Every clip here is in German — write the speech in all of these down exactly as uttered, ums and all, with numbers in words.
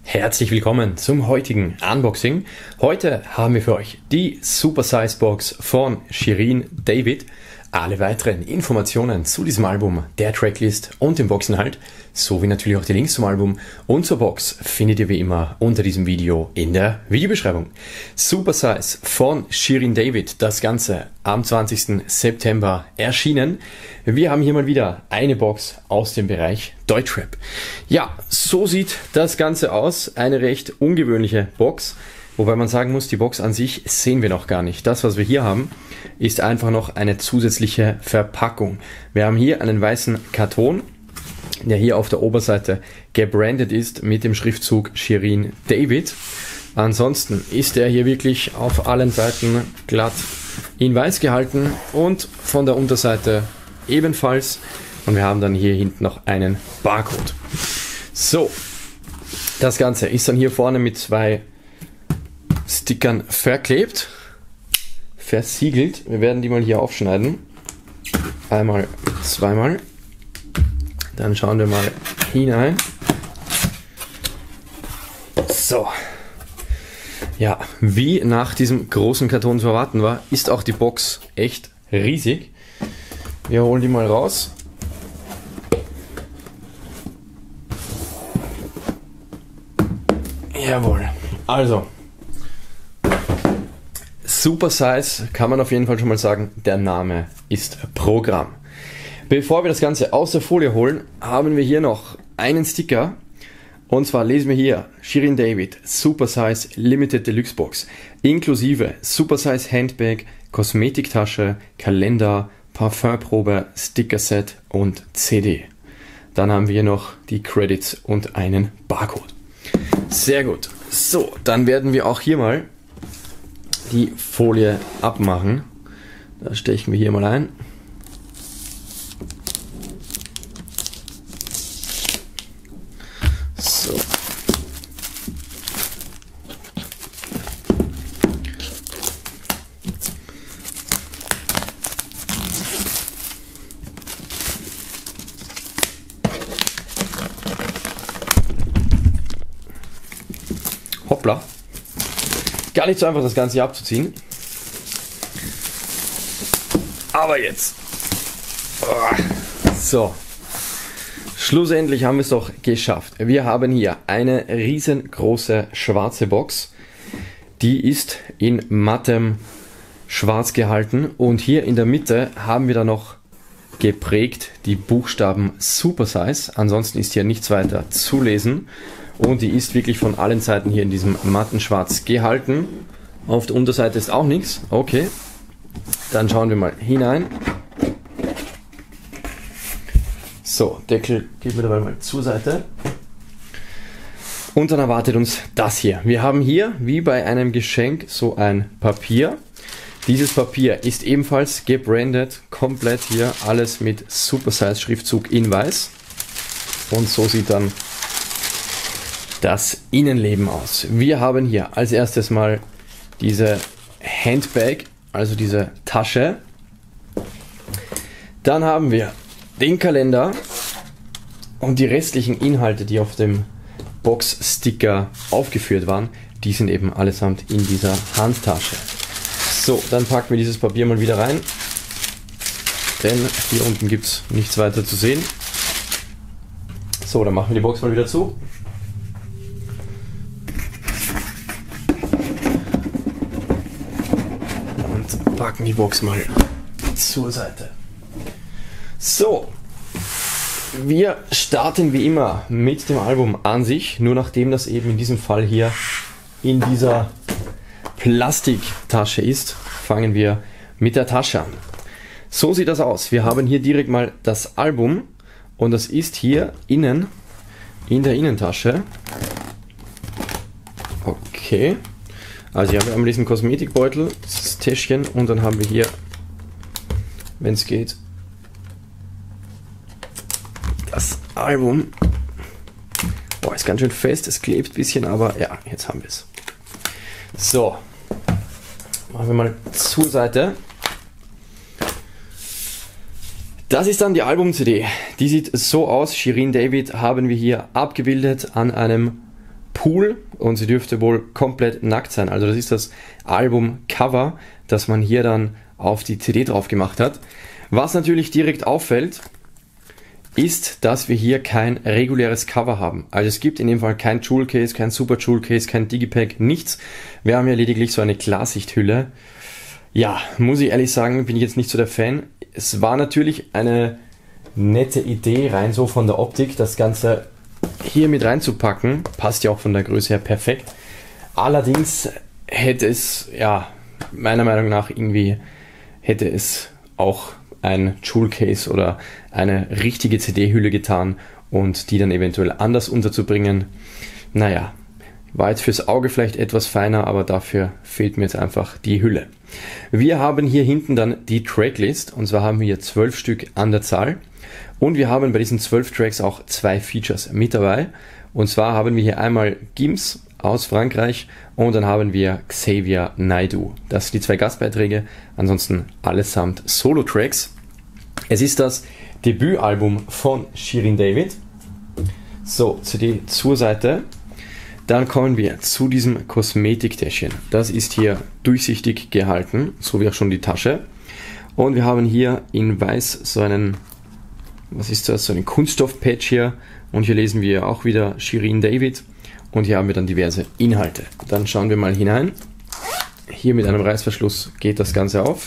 Herzlich willkommen zum heutigen Unboxing. Heute haben wir für euch die Super Size Box von Shirin David. Alle weiteren Informationen zu diesem Album, der Tracklist und dem Boxinhalt, sowie natürlich auch die Links zum Album und zur Box findet ihr wie immer unter diesem Video in der Videobeschreibung. Super Size von Shirin David, das Ganze am zwanzigsten September erschienen. Wir haben hier mal wieder eine Box aus dem Bereich Deutschrap. Ja, so sieht das Ganze aus. Eine recht ungewöhnliche Box. Wobei man sagen muss, die Box an sich sehen wir noch gar nicht. Das, was wir hier haben, ist einfach noch eine zusätzliche Verpackung. Wir haben hier einen weißen Karton, der hier auf der Oberseite gebrandet ist mit dem Schriftzug Shirin David. Ansonsten ist er hier wirklich auf allen Seiten glatt in weiß gehalten und von der Unterseite ebenfalls. Und wir haben dann hier hinten noch einen Barcode. So, das Ganze ist dann hier vorne mit zwei Stickern verklebt, versiegelt. Wir werden die mal hier aufschneiden. Einmal, zweimal. Dann schauen wir mal hinein. So. Ja, wie nach diesem großen Karton zu erwarten war, ist auch die Box echt riesig. Wir holen die mal raus. Jawohl. Also. Super Size kann man auf jeden Fall schon mal sagen, der Name ist Programm. Bevor wir das Ganze aus der Folie holen, haben wir hier noch einen Sticker. Und zwar lesen wir hier Shirin David Super Size Limited Deluxe Box inklusive Super Size Handbag, Kosmetiktasche, Kalender, Parfümprobe, Stickerset und C D. Dann haben wir hier noch die Credits und einen Barcode. Sehr gut. So, dann werden wir auch hier mal die Folie abmachen. Da stechen wir hier mal ein. So. Hoppla. Gar nicht so einfach, das Ganze hier abzuziehen. Aber jetzt. So. Schlussendlich haben wir es doch geschafft. Wir haben hier eine riesengroße schwarze Box. Die ist in mattem Schwarz gehalten. Und hier in der Mitte haben wir dann noch geprägt die Buchstaben Super Size. Ansonsten ist hier nichts weiter zu lesen. Und die ist wirklich von allen Seiten hier in diesem matten Schwarz gehalten. Auf der Unterseite ist auch nichts. Okay, dann schauen wir mal hinein. So, Deckel geben wir dabei mal zur Seite. Und dann erwartet uns das hier. Wir haben hier, wie bei einem Geschenk, so ein Papier. Dieses Papier ist ebenfalls gebrandet, komplett hier alles mit Super Size Schriftzug in weiß. Und so sieht dann das Innenleben aus. Wir haben hier als erstes mal diese Handbag, also diese Tasche. Dann haben wir den Kalender und die restlichen Inhalte, die auf dem Box-Sticker aufgeführt waren, die sind eben allesamt in dieser Handtasche. So, dann packen wir dieses Papier mal wieder rein, denn hier unten gibt es nichts weiter zu sehen. So, dann machen wir die Box mal wieder zu. Packen die Box mal zur Seite. So, wir starten wie immer mit dem Album an sich, nur nachdem das eben in diesem Fall hier in dieser Plastiktasche ist, fangen wir mit der Tasche an. So sieht das aus. Wir haben hier direkt mal das Album und das ist hier innen in der Innentasche. Okay. Also hier haben wir einmal diesen Kosmetikbeutel, das Täschchen und dann haben wir hier, wenn es geht, das Album. Boah, ist ganz schön fest, es klebt ein bisschen, aber ja, jetzt haben wir es. So, machen wir mal zur Seite. Das ist dann die Album-C D. Die sieht so aus. Shirin David haben wir hier abgebildet an einem cool und sie dürfte wohl komplett nackt sein. Also das ist das Albumcover, das man hier dann auf die C D drauf gemacht hat. Was natürlich direkt auffällt, ist, dass wir hier kein reguläres Cover haben. Also es gibt in dem Fall kein Jewel Case, kein Super Jewel Case, kein Digipack, nichts. Wir haben hier lediglich so eine Klarsichthülle. Ja, muss ich ehrlich sagen, bin ich jetzt nicht so der Fan. Es war natürlich eine nette Idee, rein so von der Optik, das Ganze hier mit reinzupacken. Passt ja auch von der Größe her perfekt. Allerdings hätte es, ja, meiner Meinung nach irgendwie, hätte es auch ein Jewel Case oder eine richtige C D-Hülle getan und die dann eventuell anders unterzubringen. Naja, war jetzt fürs Auge vielleicht etwas feiner, aber dafür fehlt mir jetzt einfach die Hülle. Wir haben hier hinten dann die Tracklist, und zwar haben wir hier zwölf Stück an der Zahl. Und wir haben bei diesen zwölf Tracks auch zwei Features mit dabei. Und zwar haben wir hier einmal Gims aus Frankreich und dann haben wir Xavier Naidoo. Das sind die zwei Gastbeiträge, ansonsten allesamt Solo-Tracks. Es ist das Debütalbum von Shirin David. So, C D zur Seite. Dann kommen wir zu diesem Kosmetiktäschchen. Das ist hier durchsichtig gehalten, so wie auch schon die Tasche. Und wir haben hier in weiß so einen, was ist das, so einen Kunststoff-Patch hier. Und hier lesen wir auch wieder Shirin David. Und hier haben wir dann diverse Inhalte. Dann schauen wir mal hinein. Hier mit einem Reißverschluss geht das Ganze auf.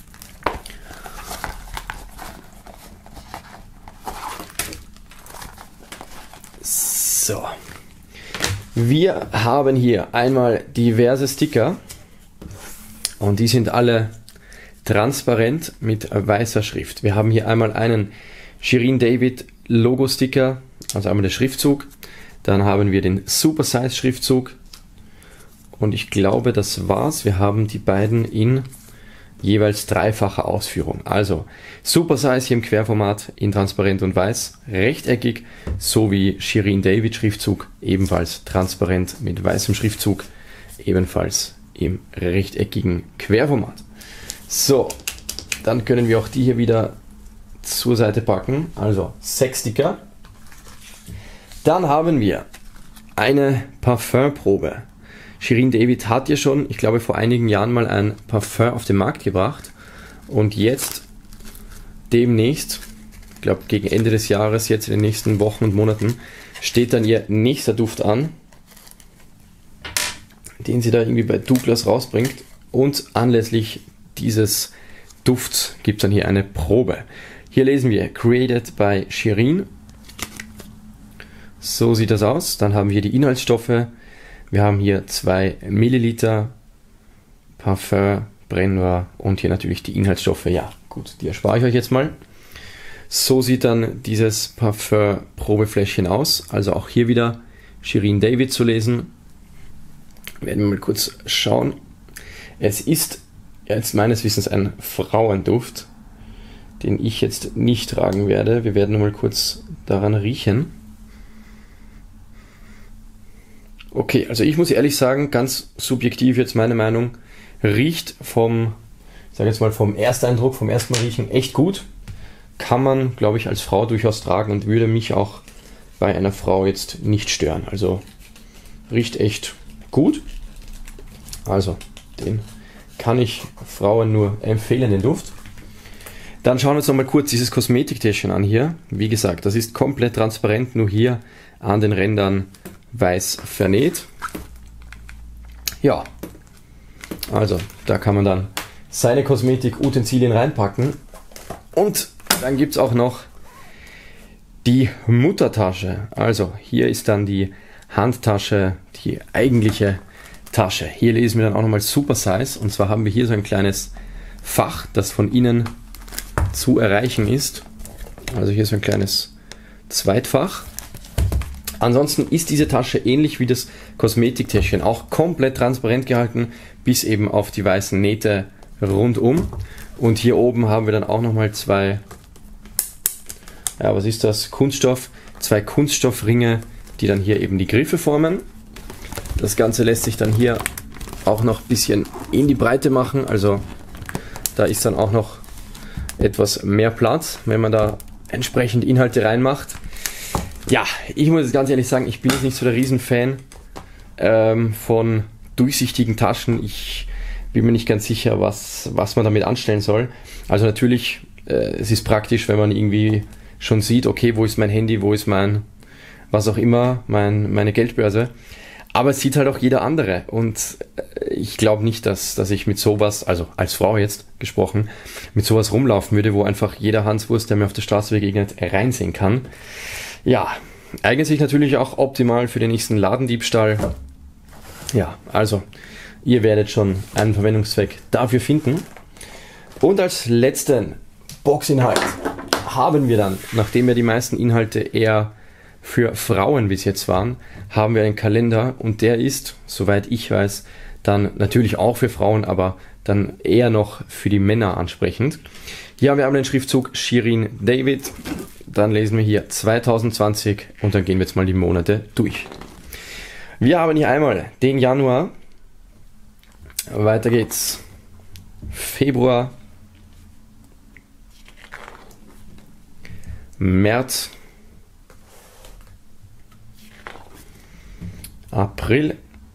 So. Wir haben hier einmal diverse Sticker und die sind alle transparent mit weißer Schrift. Wir haben hier einmal einen Shirin David Logo Sticker, also einmal der Schriftzug. Dann haben wir den Super Size Schriftzug und ich glaube, das war's. Wir haben die beiden in jeweils dreifacher Ausführung. Also Super Size hier im Querformat in transparent und weiß, rechteckig, sowie Shirin David Schriftzug ebenfalls transparent mit weißem Schriftzug, ebenfalls im rechteckigen Querformat. So, dann können wir auch die hier wieder zur Seite packen, also sechs Sticker. Dann haben wir eine Parfümprobe. Shirin David hat ja schon, ich glaube vor einigen Jahren mal ein Parfüm auf den Markt gebracht und jetzt demnächst, ich glaube gegen Ende des Jahres, jetzt in den nächsten Wochen und Monaten, steht dann ihr nächster Duft an, den sie da irgendwie bei Douglas rausbringt, und anlässlich dieses Dufts gibt es dann hier eine Probe. Hier lesen wir Created by Shirin. So sieht das aus. Dann haben wir die Inhaltsstoffe. Wir haben hier zwei Milliliter Parfum, Brennnoir und hier natürlich die Inhaltsstoffe. Ja, gut, die erspare ich euch jetzt mal. So sieht dann dieses Parfum-Probefläschchen aus. Also auch hier wieder Shirin David zu lesen. Werden wir mal kurz schauen. Es ist jetzt meines Wissens ein Frauenduft, den ich jetzt nicht tragen werde. Wir werden mal kurz daran riechen. Okay, also ich muss ehrlich sagen, ganz subjektiv jetzt meine Meinung, riecht vom, ich sage jetzt mal vom Ersteindruck, vom ersten Mal riechen echt gut. Kann man, glaube ich, als Frau durchaus tragen und würde mich auch bei einer Frau jetzt nicht stören. Also riecht echt gut. Also den kann ich Frauen nur empfehlen, den Duft. Dann schauen wir uns nochmal kurz dieses Kosmetiktäschchen an hier. Wie gesagt, das ist komplett transparent, nur hier an den Rändern weiß vernäht. Ja, also da kann man dann seine Kosmetik-Utensilien reinpacken. Und dann gibt es auch noch die Muttertasche. Also hier ist dann die Handtasche, die eigentliche Tasche. Hier lesen wir dann auch nochmal Super Size. Und zwar haben wir hier so ein kleines Fach, das von innen zu erreichen ist. Also hier so ein kleines Zweitfach. Ansonsten ist diese Tasche ähnlich wie das Kosmetiktäschchen auch komplett transparent gehalten, bis eben auf die weißen Nähte rundum. Und hier oben haben wir dann auch nochmal zwei, ja, was ist das? Kunststoff, zwei Kunststoffringe, die dann hier eben die Griffe formen. Das Ganze lässt sich dann hier auch noch ein bisschen in die Breite machen, also da ist dann auch noch etwas mehr Platz, wenn man da entsprechend Inhalte reinmacht. Ja, ich muss jetzt ganz ehrlich sagen, ich bin jetzt nicht so der Riesenfan ähm, von durchsichtigen Taschen. Ich bin mir nicht ganz sicher, was, was man damit anstellen soll. Also natürlich, äh, es ist praktisch, wenn man irgendwie schon sieht, okay, wo ist mein Handy, wo ist mein, was auch immer, mein, meine Geldbörse. Aber es sieht halt auch jeder andere. Und ich glaube nicht, dass, dass ich mit sowas, also als Frau jetzt gesprochen, mit sowas rumlaufen würde, wo einfach jeder Hanswurst, der mir auf der Straße begegnet, reinsehen kann. Ja, eignet sich natürlich auch optimal für den nächsten Ladendiebstahl. Ja, also, ihr werdet schon einen Verwendungszweck dafür finden. Und als letzten Boxinhalt haben wir dann, nachdem ja die meisten Inhalte eher für Frauen bis jetzt waren, haben wir einen Kalender und der ist, soweit ich weiß, dann natürlich auch für Frauen, aber dann eher noch für die Männer ansprechend. Hier haben wir einmal den Schriftzug Shirin David, dann lesen wir hier zwanzig zwanzig und dann gehen wir jetzt mal die Monate durch. Wir haben hier einmal den Januar, weiter geht's, Februar, März, April,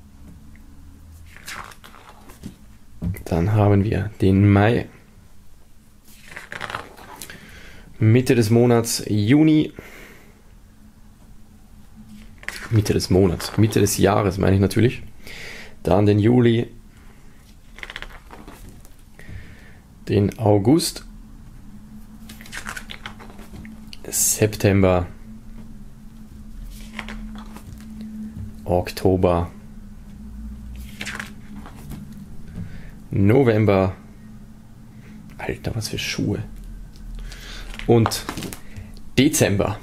dann haben wir den Mai, Mitte des Monats Juni, Mitte des Monats, Mitte des Jahres meine ich natürlich. Dann den Juli, den August, September, Oktober, November, Alter, was für Schuhe, und Dezember.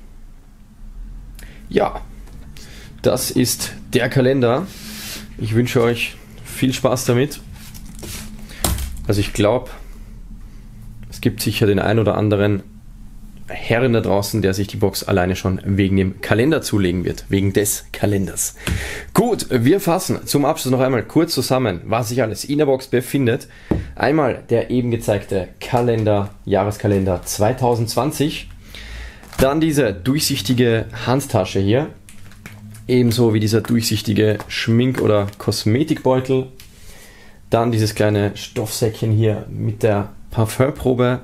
Ja, das ist der Kalender. Ich wünsche euch viel Spaß damit. Also ich glaube, es gibt sicher den ein oder anderen Herren da draußen, der sich die Box alleine schon wegen dem Kalender zulegen wird, wegen des Kalenders. Gut, wir fassen zum Abschluss noch einmal kurz zusammen, was sich alles in der Box befindet. Einmal der eben gezeigte Kalender, Jahreskalender zwanzig zwanzig, dann diese durchsichtige Handtasche hier, ebenso wie dieser durchsichtige Schmink- oder Kosmetikbeutel, dann dieses kleine Stoffsäckchen hier mit der Parfümprobe,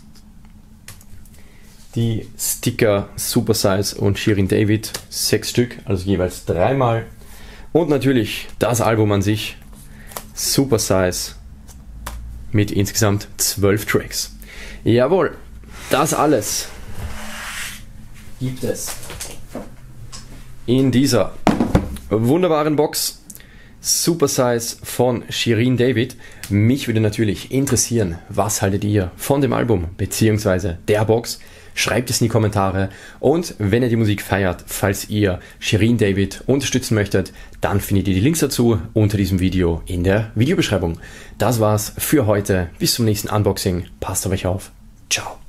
die Sticker Super Size und Shirin David, sechs Stück, also jeweils dreimal. Und natürlich das Album an sich, Super Size, mit insgesamt zwölf Tracks. Jawohl, das alles gibt es in dieser wunderbaren Box Super Size von Shirin David. Mich würde natürlich interessieren, was haltet ihr von dem Album bzw. der Box? Schreibt es in die Kommentare und wenn ihr die Musik feiert, falls ihr Shirin David unterstützen möchtet, dann findet ihr die Links dazu unter diesem Video in der Videobeschreibung. Das war's für heute. Bis zum nächsten Unboxing. Passt auf euch auf. Ciao.